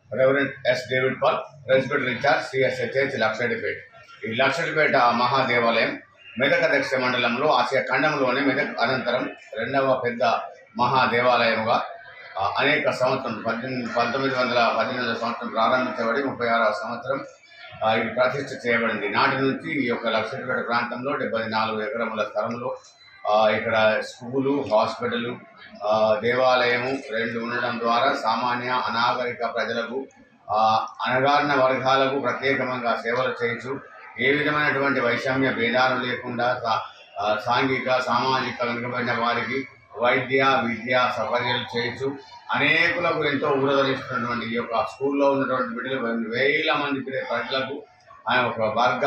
Reverend S David Paul, president incharge CSH Lakshadipeta. ఈ లక్షడిపేట మహాదేవాలయం మెదక్ దక్షిణ మండలంలో ఆసియా ఖండంలోనే మెదక్ అనంతరం రెండవ పెద్ద మహాదేవాలయముగా అనేక సంవత్సరం 1918 సంవత్సరం ప్రారంభించబడి 36వ సంవత్సరం ఇది ప్రతిష్ఠ చేయబడింది. నాటి నుంచి ఈ యొక్క లక్షడిపేట ప్రాంతంలో 74 ఎకరముల స్థలంలో ఇక్కడ స్కూలు, హాస్పిటల్, దేవాలయము 2 ఉండడం ద్వారా సామాన్య అనాగరిక ప్రజలకు, అణగారిన వర్గాలకు ప్రత్యేకంగా సేవలు చేయొచ్చు. ఏ విధమైనటువంటి వైషమ్య భేదాలు లేకుండా సాంఘిక సామాజిక వెనుకబడిన వారికి వైద్య విద్య సౌకర్యాలు చేయొచ్చు. అనేకులకు ఎంతో ఊరదనిస్తున్నటువంటి ఈ యొక్క స్కూల్లో ఉన్నటువంటి బిడ్డలు వేల మంది ప్రజలకు ఒక వర్గ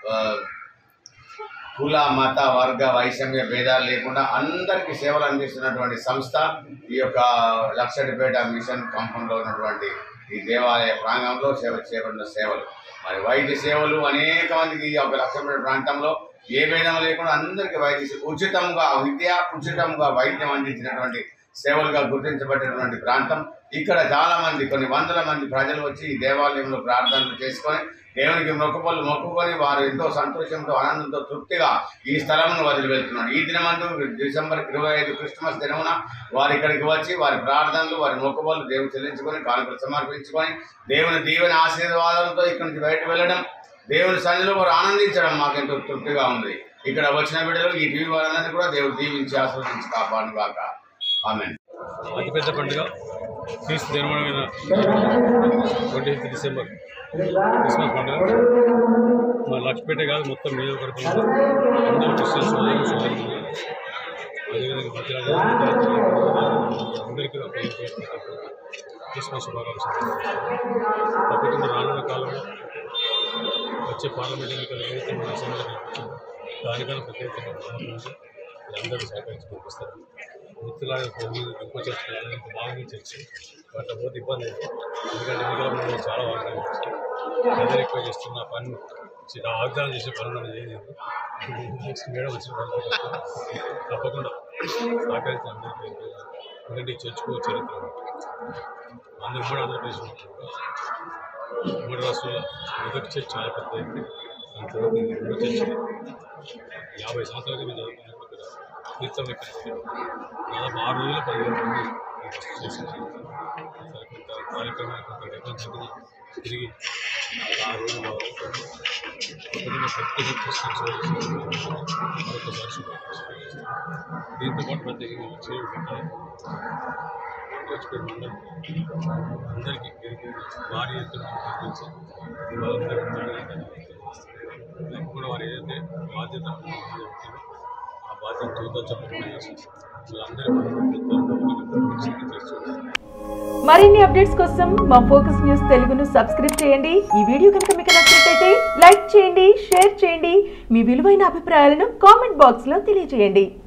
కుల మత వర్గ వైషమ్య భేదాలు లేకుండా అందరికీ సేవలు అందిస్తున్నటువంటి సంస్థ ఈ యొక్క లక్షడిపేట మిషన్ కంపౌండ్లో ఉన్నటువంటి ఈ దేవాలయ ప్రాంగణంలో చేయబడిన సేవలు. మరి వైద్య సేవలు అనేక మందికి ఈ యొక్క లక్షడిపేట ప్రాంతంలో ఏ భేదం లేకుండా అందరికీ వైద్య ఉచితంగా విద్య, ఉచితంగా వైద్యం అందించినటువంటి సేవలుగా గుర్తించబడినటువంటి ప్రాంతం. ఇక్కడ చాలామంది కొన్ని వందల మంది ప్రజలు వచ్చి ఈ దేవాలయంలో ప్రార్థనలు చేసుకొని దేవునికి మొక్కుకొని వారు ఎంతో సంతోషంతో ఆనందంతో తృప్తిగా ఈ స్థలంను వదిలి వెళ్తున్నారు. ఈ దినమందు డిసెంబర్ 25 క్రిస్మస్ దినమున వారు ఇక్కడికి వచ్చి వారి ప్రార్థనలు వారి మొక్కుబళ్ళు దేవుని చెల్లించుకొని కానుకలు సమర్పించుకొని దేవుని దీవెన ఆశీర్వాదాలతో ఇక్కడి నుంచి బయటకు వెళ్ళడం, దేవుని సన్నిధిలో వారు ఆనందించడం మాకెంతో తృప్తిగా ఉంది. ఇక్కడ వచ్చిన బిడ్డలు ఈ టీవీ వారందరినీ కూడా దేవుడు దీవించి ఆశీర్వదించి కాపాడును గాక. ఆమేన్. అతిపెద్ద పండుగ క్రీస్తు జన్మమైన 25 డిసెంబర్ క్రిస్మస్ పండుగ మా లక్షపేట కాదు మొత్తం నియోజకవర్గంలో అందరూ క్రిస్టియన్ సోదరులు అదేవిధంగా మధ్య అందరికీ క్రిస్మస్ శుభాకాంక్షలు. తప్పకుండా రానున్న కాలంలో వచ్చే పార్లమెంట్ ఎన్నికలు ఏదైతే మన అసెంబ్లీలో కనిపించిందో దానికన్నా ప్రత్యేకంగా అందరూ సహకరించి పంపిస్తారు. వృత్తిలాగా ఎక్కువ చేస్తున్నారు, బాగా చర్చి వాటి పోతే ఇబ్బంది లేదు. ఎందుకంటే ఎన్నికల ముందు చాలా వాగ్దానం చేస్తారు, ప్రజలు ఎక్కువ చేస్తున్న పని వాగ్దానం చేసే పనులు అనేది నెక్స్ట్ మేడం వచ్చిన తప్పకుండా సహకరించి అందరికీ. ఎందుకంటే ఈ చర్చకు చరిత్ర అందరూ కూడా ఆంధ్రప్రదేశ్ మూడు రాష్ట్రాల మెదక్ చర్చ్ చాలా పెద్ద అయింది. దాని తర్వాత రెండో చర్చి 50 సంవత్సరాలుగా మేము చదువుకున్నప్పుడు ఇక్కడ తీర్థం ఎక్కడ దాదాపు 6 రోజులు 15 మంది చేసింది. కొంత కార్యక్రమాలు కొంత డెవలప్ తిరిగి ఆ రోజుల్లో ప్రత్యేక మరొకసారి దీంతో పాటు ప్రత్యేకంగా వచ్చే అందరికీ భారీ ఎత్తున పంపించి వాళ్ళందరూ కూడా వారు ఏదైతే బాధ్యత ఆ బాధ్యత చూద్దాం చెప్పకుండా చేసి మరిన్ని అప్డేట్స్ కోసం మా ఫోకస్ న్యూస్ తెలుగును సబ్స్క్రైబ్ చేయండి. ఈ వీడియో కనుక మీకు నచ్చినట్లయితే లైక్ చేయండి, షేర్ చేయండి. మీ విలువైన అభిప్రాయాలను కామెంట్ బాక్స్ లో తెలియజేయండి.